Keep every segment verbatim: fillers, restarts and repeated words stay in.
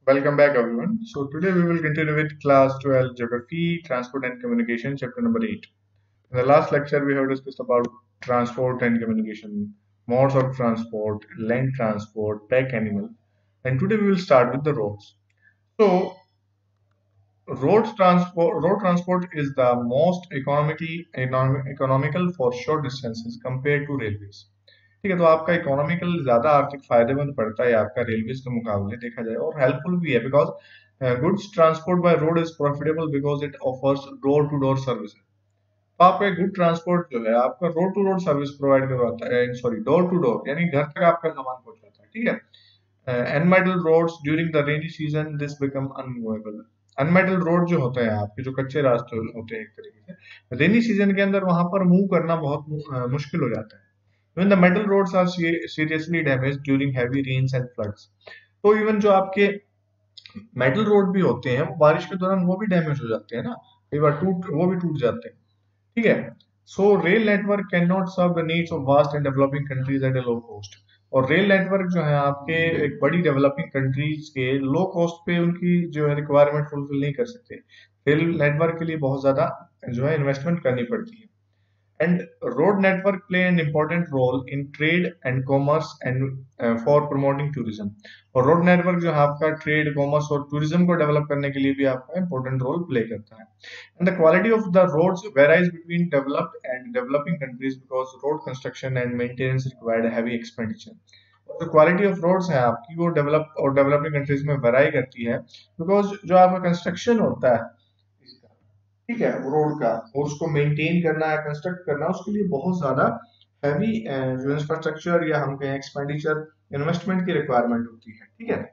Welcome back, everyone. So today we will continue with class twelve Geography, Transport and Communication, chapter number eight. In the last lecture, we have discussed about transport and communication, modes of transport, land transport, pack animal, and today we will start with the roads. So road transport, road transport is the most economically economic, economical for short distances compared to railways. ठीक है, तो आपका economical ज्यादा आर्थिक फायदेमंद पड़ता है आपका रेलवेज के मुकाबले देखा जाए, और हेल्पफुल भी है because goods transport by road is profitable because it offers door to door service. तो आपका एक गुड ट्रांसपोर्ट जो है आपका road to road service provide करवाता है, सॉरी डोर टू डोर, यानी घर तक आपका सामान पहुंच जाता है। ठीक है, unmetal roads during the rainy season this become unmovable. Unmetal road जो होते हैं आपके, जो कच्चे रास्ते होते हैं एक तरीके से, रेनी सीजन के अंदर वहां पर मूव करना बहुत uh, मुश्किल हो जाता है। When the metal roads are seriously damaged during heavy rains and floods, तो इवन जो आपके मेटल रोड भी होते हैं वो बारिश के दौरान वो भी डैमेज हो जाते हैं ना, कई बार टूट वो भी टूट जाते हैं। ठीक है, so rail network can not serve the needs of vast and developing countries at a low cost. और रेल नेटवर्क जो है आपके एक बड़ी डेवलपिंग कंट्रीज के लो कॉस्ट पे उनकी जो है रिक्वायरमेंट फुलफिल नहीं कर सकते। रेल नेटवर्क के लिए बहुत ज्यादा जो है इन्वेस्टमेंट करनी पड़ती है। And road network play an important role in trade and commerce and uh, for promoting tourism। और रोड नेटवर्क जो है आपका ट्रेड, कॉमर्स और टूरिज्म को डेवलप करने के लिए भी आपका इंपॉर्टेंट रोल प्ले करता है। And the quality of the roads varies between developed and developing countries because road construction and maintenance required heavy expenditure. और जो क्वालिटी ऑफ रोड्स है आपकी वो डेवलप और डेवलपिंग कंट्रीज में वेराई करती है बिकॉज जो आपका कंस्ट्रक्शन होता है, ठीक है, रोड का, और उसको मेंटेन करना है, कंस्ट्रक्ट करना, उसके लिए बहुत ज्यादा हैवी जो इंफ्रास्ट्रक्चर या हम कहें एक्सपेंडिचर, इन्वेस्टमेंट की रिक्वायरमेंट होती है। ठीक है,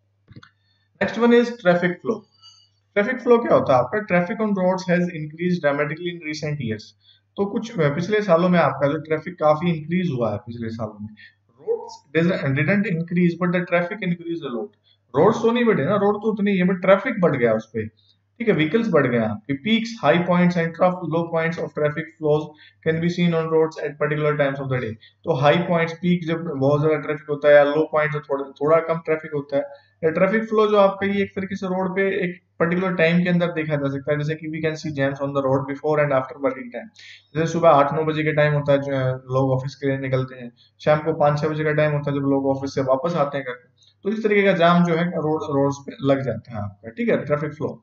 next one is traffic flow. Traffic flow क्या होता है आपका? Traffic on roads has increase dramatically in recent years. तो कुछ पिछले सालों में आपका जो ट्रैफिक काफी इंक्रीज हुआ है पिछले सालों में। Roads didn't increase but the traffic increase a lot. Roads तो नहीं बढ़े ना, रोड तो उतनी है बट ट्रैफिक बढ़ गया उस पर। ठीक है, व्हीकल्स बढ़ गए आपके। Peaks, high points and trough low points of traffic flows can be seen on roads at particular times of the day. तो हाई पॉइंट्स, पीक जब बहुत ज्यादा ट्रैफिक होता है, या लो पॉइंट थोड़ा थोड़ा कम ट्रैफिक होता है, या ट्रैफिक फ्लो जो आपका ये एक तरीके से रोड पे एक पर्टिकुलर टाइम के अंदर देखा जा सकता है। जैसे कि we can see jams on the road before and after working time. जैसे सुबह आठ नौ बजे के टाइम होता है जो लोग ऑफिस के लिए निकलते हैं, शाम को पाँच छह बजे का टाइम होता है जब लोग ऑफिस से वापस आते हैं घर पे। तो इस तरीके का जाम जो है रोड रोड्स पे लग जाता है आपका। ठीक है, traffic flow.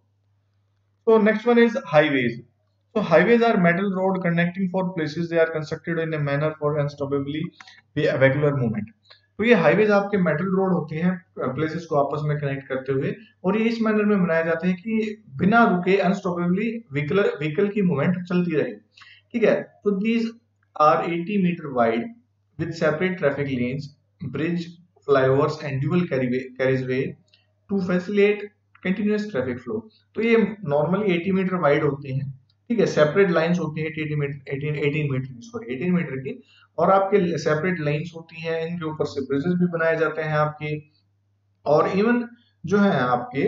So next one is highways. So highways are metal road connecting four places. They are constructed in a manner for unstoppably vehicular movement. तो ये हाईवेज आपके मेटल रोड होते हैं प्लेसेस को आपस में कनेक्ट करते हुए, और ये इस मैनर में बनाए जाते हैं कि बिना रुके अनस्टॉपेबली व्हीकल व्हीकल की मूवमेंट चलती रहे। ठीक है, तो दीज आर अस्सी metre wide with separate traffic lanes, bridge, flyovers and dual carriageway to facilitate continuous traffic flow. तो ये नॉर्मली अस्सी मीटर वाइड होते हैं। ठीक है, सेपरेट लाइंस होती है अस्सी मीटर अठारह मीटर सॉरी अठारह मीटर की, और आपके सेपरेट लाइंस होती हैं, इनके ऊपर से ब्रिजेस भी बनाए जाते हैं आपके, और इवन जो है आपके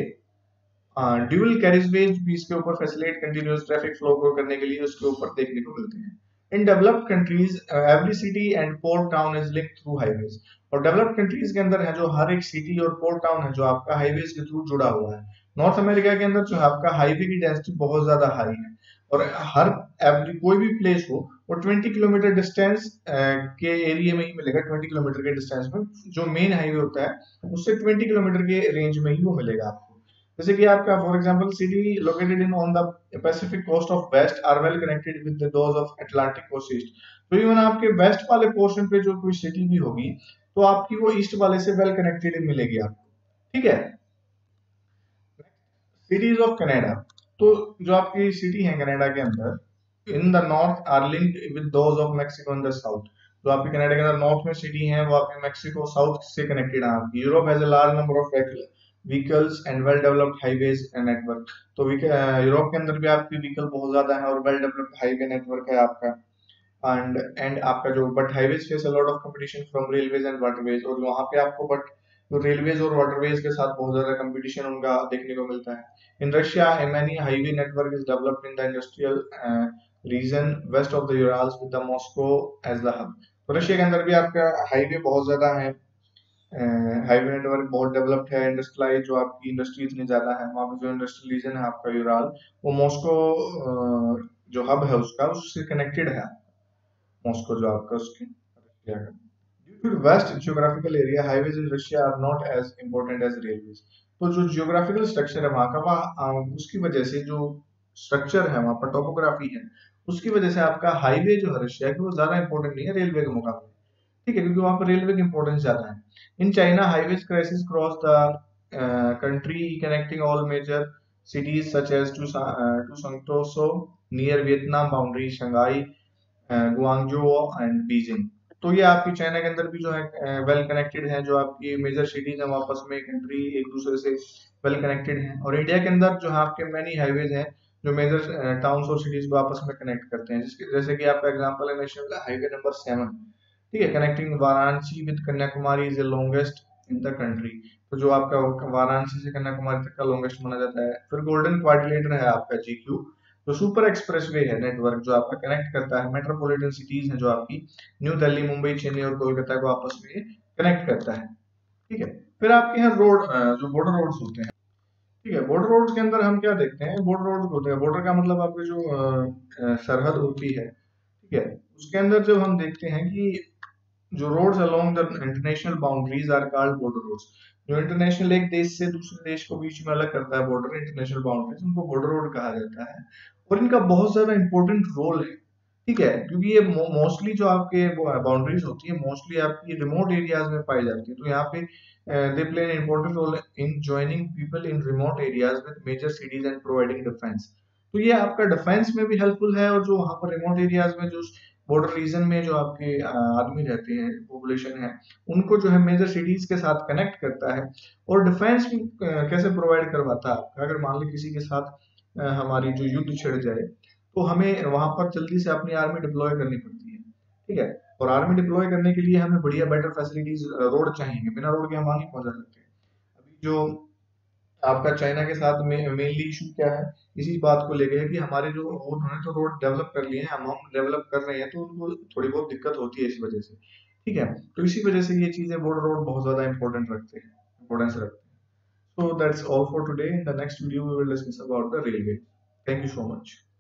ड्यूअल कैरिजवेज भी इसके ऊपर फैसिलिटेट कंटिन्यूअस ट्रैफिक फ्लो को करने के लिए उसके ऊपर देखने को मिलते हैं। In developed countries every city and port town is linked through highways. और डेवलप्ड कंट्रीज के अंदर है जो हर एक सिटी और पोर्ट टाउन है जो आपका हाईवेज के थ्रू जुड़ा हुआ है। नॉर्थ अमेरिका के अंदर जो है आपका हाईवे की डेंसिटी बहुत ज्यादा हाई है, और हर एवरी कोई भी प्लेस हो वो बीस किलोमीटर डिस्टेंस के एरिया में ही मिलेगा। बीस किलोमीटर के डिस्टेंस में जो मेन हाईवे होता है उससे बीस किलोमीटर के रेंज में ही वो मिलेगा आपको। जैसे कि आपका for example city located in on the Pacific coast of west are well connected with those of Atlantic coast east. तो इवन आपके वेस्ट वाले पोर्शन पे जो कोई सिटी भी होगी तो आपकी वो ईस्ट वाले से वेल कनेक्टेड मिलेगी आपको। ठीक है, सिटीज ऑफ कनाडा। तो जो आपकी सिटी है कनाडा के अंदर in the north are linked with those of Mexico in the south. जो आपकी कनाडा के अंदर नॉर्थ में सिटी है वो आपके मैक्सिको साउथ से कनेक्टेड है आपकी। Europe has a large number of vehicles and well developed highways network. तो यूरोप के अंदर भी आपकी व्हीकल बहुत ज्यादा है और वेल डेवलप्ड हाईवे नेटवर्क है आपका। एंड एंड आपका जो but highways face a lot of competition from railways and waterways. और वहां पे आपको बट तो रेलवेज और वाटरवेज के साथ बहुत ज्यादा कंपटीशन उनका देखने को मिलता है। In Russia many highway network is developed in the industrial uh, region west of the Urals with the Moscow as the hub। तो रशिया के अंदर भी आपका हाईवे बहुत ज्यादा है, हाईवे नेटवर्क बहुत डेवलप्ड है, इंडस्ट्रियलाइज जो आपकी इंडस्ट्री इतनी ज्यादा है, वहाँ पे जो इंडस्ट्रियल रीजन है आपका यूराल, वो मॉस्को जो हब है उसका, उससे कनेक्टेड है। मॉस्को जो आपका उसके रशिया का। Due to vast geographical area, highways in Russia are not as important as railways. तो जो जियोग्राफिकल स्ट्रक्चर है वहाँ का, वह उसकी वजह से जो स्ट्रक्चर है वहाँ पर, टोपोग्राफी है, उसकी वजह से आपका हाईवे जो है रशिया की वो ज्यादा इंपॉर्टेंट नहीं है रेलवे के मुकाबले। ठीक है, क्योंकि वहां पर रेलवे की इंपॉर्टेंस ज्यादा है। In China, highways criss cross the country connecting all major cities such as to to Songtosho near Vietnam boundary, Shanghai, Guangzhou and Beijing. तो ये आपकी चाइना के अंदर भी जो है वेल कनेक्टेड है, जो आपकी मेजर सिटीज है आपस में, कंट्री एक दूसरे से वेल कनेक्टेड है। और इंडिया के अंदर जो है आपके मैनी हाईवेज हैं जो मेजर टाउन्स और सिटीज को आपस में कनेक्ट करते हैं, जिसके जैसे कि आपका एग्जांपल है नेशनल हाईवे नंबर सेवन। ठीक है, connecting Varanasi with Kanyakumari is the longest in the country. तो जो आपका वाराणसी से कन्याकुमारी तक का लॉन्गेस्ट माना जाता है। फिर गोल्डन क्वाड्रिलेटरल है आपका जीक्यू, जो सुपर एक्सप्रेसवे है नेटवर्क, जो आपका कनेक्ट करता है मेट्रोपॉलिटन सिटीज हैं जो आपकी न्यू दिल्ली, मुंबई, चेन्नई और कोलकाता को आपस में कनेक्ट करता है। ठीक है, फिर आपके यहाँ रोड जो बॉर्डर रोड्स होते हैं। ठीक है, बॉर्डर रोड्स के अंदर हम क्या देखते हैं, बॉर्डर रोड्स होते हैं, बॉर्डर का मतलब आपकी जो अ, सरहद होती है। ठीक है, उसके अंदर जब हम देखते हैं कि जो roads along the international boundaries are called border roads. जो इंटरनेशनल एक देश से दूसरे देश को बीच में अलग करता है बॉर्डर, इंटरनेशनल बाउंड्रीज, उनको बॉर्डर रोड कहा जाता है। और इनका बहुत ज्यादा इंपॉर्टेंट रोल है। ठीक है, क्योंकि ये मोस्टली जो आपके बाउंड्रीज होती है मोस्टली आपकी रिमोट एरियाज में पाई जाती है। तो यहाँ पे they play an important role in joining people in remote areas with major cities and providing defence. तो ये आपका डिफेंस में भी हेल्पफुल है, और जो वहाँ पर रिमोट एरियाज में जो बॉर्डर रीजन में जो आपके आदमी रहते हैं, पॉपुलेशन है, उनको जो है मेजर सिटीज के साथ कनेक्ट करता है। और डिफेंस भी कैसे प्रोवाइड करवाता है, अगर मान ली किसी के साथ हमारी जो युद्ध छिड़ जाए तो हमें वहां पर जल्दी से अपनी आर्मी डिप्लॉय करनी पड़ती है। ठीक है, और आर्मी डिप्लॉय करने के लिए हमें बढ़िया बेटर फैसिलिटीज, रोड चाहिए, बिना रोड के हम वहां नहीं पहुंचा सकते। अभी जो आपका चाइना के साथ में मेनली इशू क्या है, इसी बात को लेके है कि हमारे जो उन्होंने तो रोड डेवलप कर लिए हैं, हम हम डेवलप कर रहे हैं, तो उनको थोड़ी बहुत दिक्कत होती है इस वजह से। ठीक है, तो इसी वजह से ये चीजें बॉर्डर रोड बहुत ज्यादा इंपॉर्टेंट रखते हैं, इंपॉर्टेंस रखते हैं। So that's all for today. In the next video, we will discuss about the railway. Thank you so much.